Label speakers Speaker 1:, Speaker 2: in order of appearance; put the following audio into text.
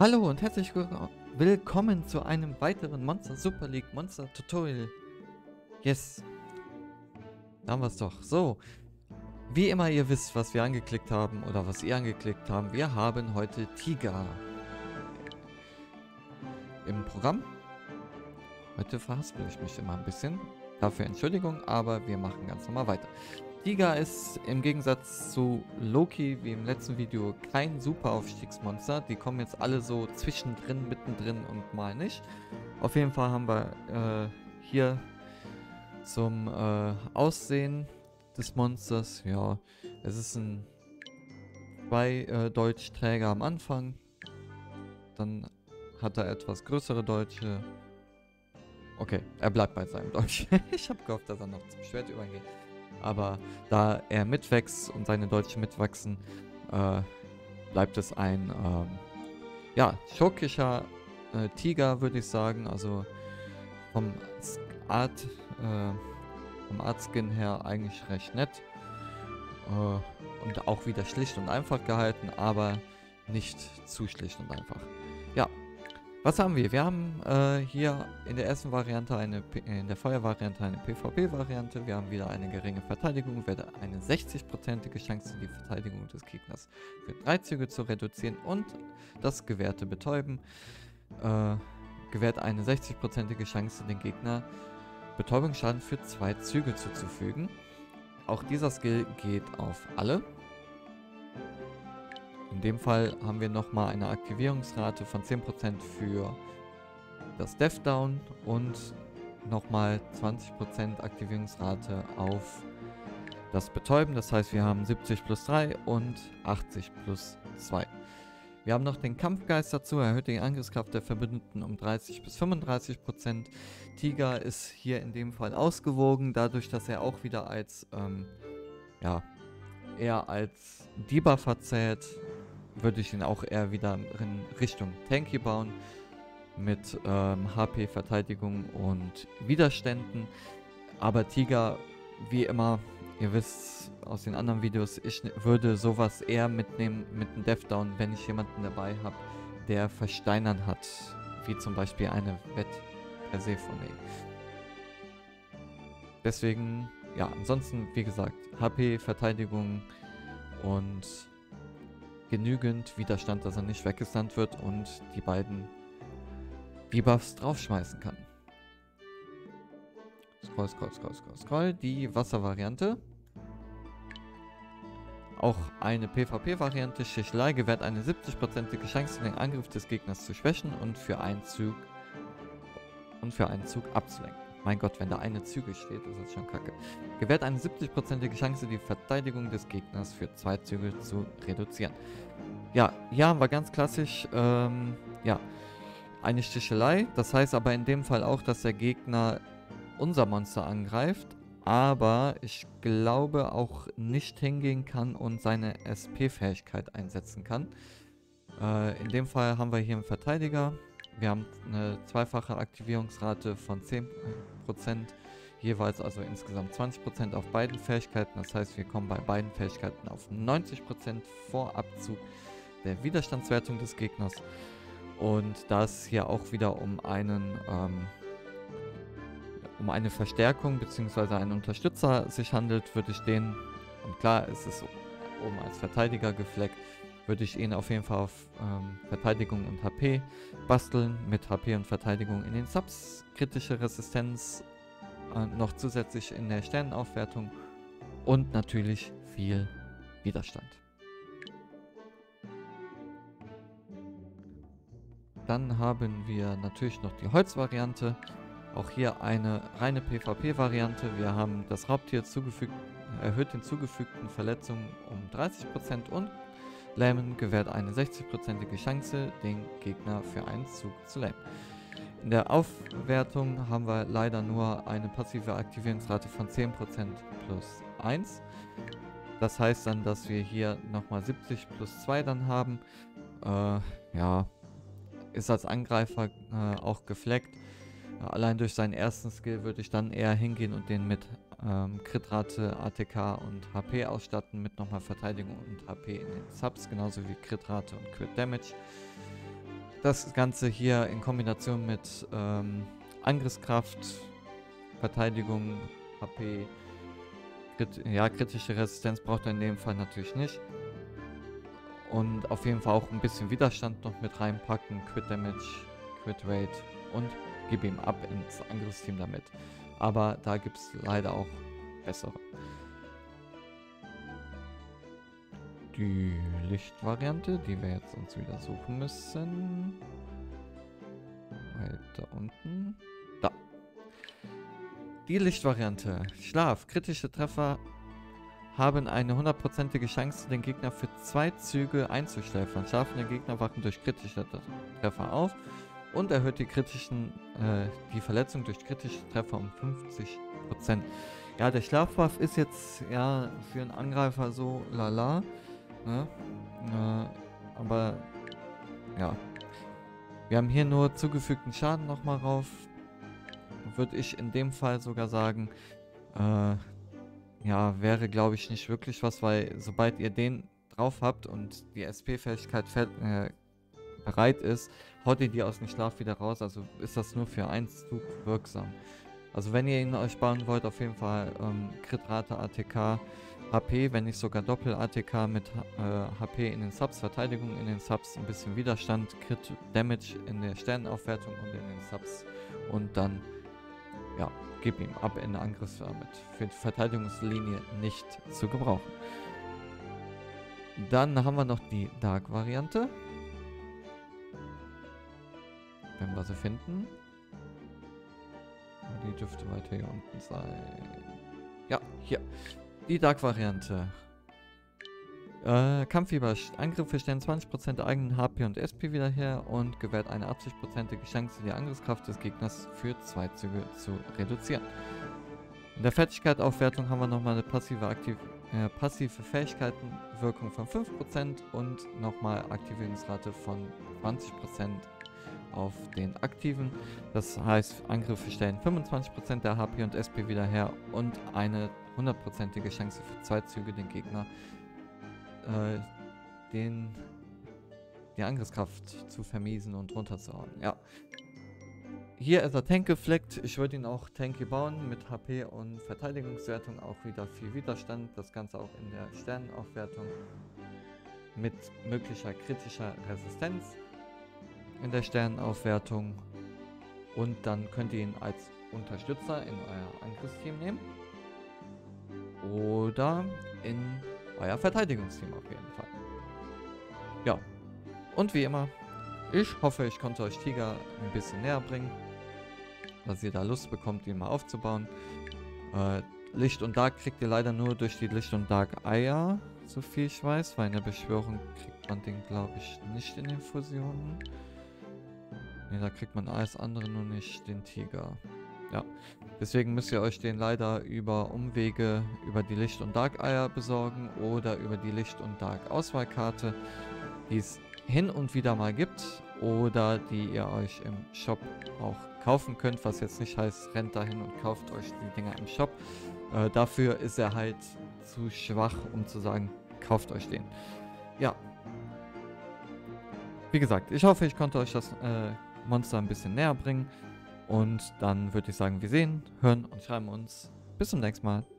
Speaker 1: Hallo und herzlich willkommen zu einem weiteren Monster Super League Monster Tutorial. Yes, da haben wir es doch. So, wie immer ihr wisst, was wir angeklickt haben oder was ihr angeklickt haben. Wir haben heute Tiga im Programm. Heute verhaspel ich mich immer ein bisschen. Dafür Entschuldigung, aber wir machen ganz normal weiter. Tiga ist im Gegensatz zu Loki, wie im letzten Video, kein Super-Aufstiegsmonster. Die kommen jetzt alle so zwischendrin, mittendrin und mal nicht. Auf jeden Fall haben wir hier zum Aussehen des Monsters, ja, es ist ein Deutschträger am Anfang. Dann hat er etwas größere Deutsche. Okay, er bleibt bei seinem Deutsch. Ich habe gehofft, dass er noch zum Schwert übergeht. Aber da er mitwächst und seine Deutsche mitwachsen, bleibt es ein, ja, schurkischer Tiger, würde ich sagen. Also vom Art, vom Artskin her eigentlich recht nett. Und auch wieder schlicht und einfach gehalten, aber nicht zu schlicht und einfach. Ja. Was haben wir? Wir haben hier in der ersten Variante in der Feuervariante eine PvP-Variante. Wir haben wieder eine geringe Verteidigung, werde eine 60%ige Chance, die Verteidigung des Gegners für 3 Züge zu reduzieren und das gewährte Betäuben gewährt eine 60%ige Chance, den Gegner Betäubungsschaden für 2 Züge zuzufügen. Auch dieser Skill geht auf alle. In dem Fall haben wir nochmal eine Aktivierungsrate von 10% für das Death Down und nochmal 20% Aktivierungsrate auf das Betäuben. Das heißt, wir haben 70 plus 3 und 80 plus 2. Wir haben noch den Kampfgeist dazu, erhöht die Angriffskraft der Verbündeten um 30 bis 35%. Tiga ist hier in dem Fall ausgewogen, dadurch, dass er auch wieder als, ja, eher als Debuffer zählt, würde ich ihn auch eher wieder in Richtung Tanky bauen. Mit HP, Verteidigung und Widerständen. Aber Tiga, wie immer, ihr wisst aus den anderen Videos, ich würde sowas eher mitnehmen mit einem Death Down, wenn ich jemanden dabei habe, der Versteinern hat. Wie zum Beispiel eine Persephone. Deswegen, ja, ansonsten, wie gesagt, HP, Verteidigung und genügend Widerstand, dass er nicht weggesandt wird und die beiden Debuffs draufschmeißen kann. Scroll. Die Wasservariante. Auch eine PvP-Variante. Schichelei gewährt eine 70%ige Chance, den Angriff des Gegners zu schwächen und für einen Zug abzulenken. Mein Gott, wenn da eine Züge steht, ist das schon kacke. Gewährt eine 70%ige Chance, die Verteidigung des Gegners für 2 Züge zu reduzieren. Ja, hier haben wir ganz klassisch, ja, eine Stichelei. Das heißt aber in dem Fall auch, dass der Gegner unser Monster angreift, aber ich glaube auch nicht hingehen kann und seine SP-Fähigkeit einsetzen kann. In dem Fall haben wir hier einen Verteidiger. Wir haben eine zweifache Aktivierungsrate von 10%, jeweils also insgesamt 20% auf beiden Fähigkeiten. Das heißt, wir kommen bei beiden Fähigkeiten auf 90% vor Abzug der Widerstandswertung des Gegners. Und da es hier auch wieder um eine Verstärkung bzw. einen Unterstützer sich handelt, würde ich den, und klar, es ist oben als Verteidiger gefleckt, würde ich ihn auf jeden Fall auf Verteidigung und HP basteln, mit HP und Verteidigung in den Subs, kritische Resistenz noch zusätzlich in der Sternenaufwertung und natürlich viel Widerstand. Dann haben wir natürlich noch die Holzvariante. Auch hier eine reine PvP-Variante. Wir haben das Raubtier erhöht den zugefügten Verletzungen um 30% und Lähmen gewährt eine 60%ige Chance, den Gegner für einen Zug zu lähmen. In der Aufwertung haben wir leider nur eine passive Aktivierungsrate von 10% plus 1. Das heißt dann, dass wir hier nochmal 70 plus 2 dann haben. Ja, ist als Angreifer auch gefleckt. Allein durch seinen ersten Skill würde ich dann eher hingehen und den mit Crit-Rate, ATK und HP ausstatten, mit nochmal Verteidigung und HP in den Subs, genauso wie Crit-Rate und Crit-Damage. das Ganze hier in Kombination mit Angriffskraft, Verteidigung, HP, kritische Resistenz braucht er in dem Fall natürlich nicht. Und auf jeden Fall auch ein bisschen Widerstand noch mit reinpacken, Crit Damage, Crit Rate und gib ihm ab ins Angriffsteam damit. Aber da gibt es leider auch bessere. Die Lichtvariante, die wir jetzt uns wieder suchen müssen. Weiter unten. Da. Die Lichtvariante. Schlaf. Kritische Treffer haben eine 100%ige Chance, den Gegner für 2 Züge einzuschläfern. Schlafende Gegner wachen durch kritische Treffer auf und erhöht die Verletzung durch kritische Treffer um 50%. Ja, der Schlafbuff ist jetzt ja für einen Angreifer so lala. Ne? Aber ja. Wir haben hier nur zugefügten Schaden nochmal rauf. Würde ich in dem Fall sogar sagen, ja, wäre glaube ich nicht wirklich was, weil sobald ihr den drauf habt und die SP-Fähigkeit bereit ist, haut ihr die aus dem Schlaf wieder raus, also ist das nur für 1 Zug wirksam. Also wenn ihr ihn euch bauen wollt, auf jeden Fall Crit-Rate, ATK, HP, wenn nicht sogar Doppel-ATK mit HP in den Subs, Verteidigung in den Subs, ein bisschen Widerstand, Crit-Damage in der Sternenaufwertung und in den Subs und dann, ja, gib ihm ab in der Angriffsarmee. Für die Verteidigungslinie nicht zu gebrauchen. Dann haben wir noch die Dark-Variante. Wenn wir sie finden. Die dürfte weiter hier unten sein. Ja, hier. Die Dark-Variante. Kampffieber. Angriffe stellen 20% der eigenen HP und SP wieder her und gewährt eine 80%ige Chance, die Angriffskraft des Gegners für 2 Züge zu reduzieren. In der Fertigkeitsaufwertung haben wir nochmal eine passive Fähigkeitenwirkung von 5% und nochmal Aktivierungsrate von 20% auf den aktiven. Das heißt, Angriffe stellen 25% der HP und SP wieder her und eine 100%ige Chance für 2 Züge den Gegner die Angriffskraft zu vermiesen und runterzuhauen. Ja. Hier ist er Tank gefleckt. Ich würde ihn auch tanky bauen mit HP und Verteidigungswertung, auch wieder viel Widerstand. Das Ganze auch in der Sternenaufwertung mit möglicher kritischer Resistenz in der Sternenaufwertung. Und dann könnt ihr ihn als Unterstützer in euer Angriffsteam nehmen. Oder in euer Verteidigungsteam auf jeden Fall. Ja, und wie immer, ich hoffe, ich konnte euch Tiger ein bisschen näher bringen, dass ihr da Lust bekommt, ihn mal aufzubauen. Licht und Dark kriegt ihr leider nur durch die Licht und Dark Eier, so viel ich weiß, weil in der Beschwörung kriegt man den, glaube ich, nicht in den Fusionen. Ne, da kriegt man alles andere, nur nicht den Tiger. Ja, deswegen müsst ihr euch den leider über Umwege über die Licht- und Dark-Eier besorgen oder über die Licht- und Dark-Auswahlkarte, die es hin und wieder mal gibt oder die ihr euch im Shop auch kaufen könnt, was jetzt nicht heißt, rennt dahin und kauft euch die Dinger im Shop. Dafür ist er halt zu schwach, um zu sagen, kauft euch den. Ja. Wie gesagt, ich hoffe, ich konnte euch das Monster ein bisschen näher bringen. Und dann würde ich sagen, wir sehen, hören und schreiben uns. Bis zum nächsten Mal.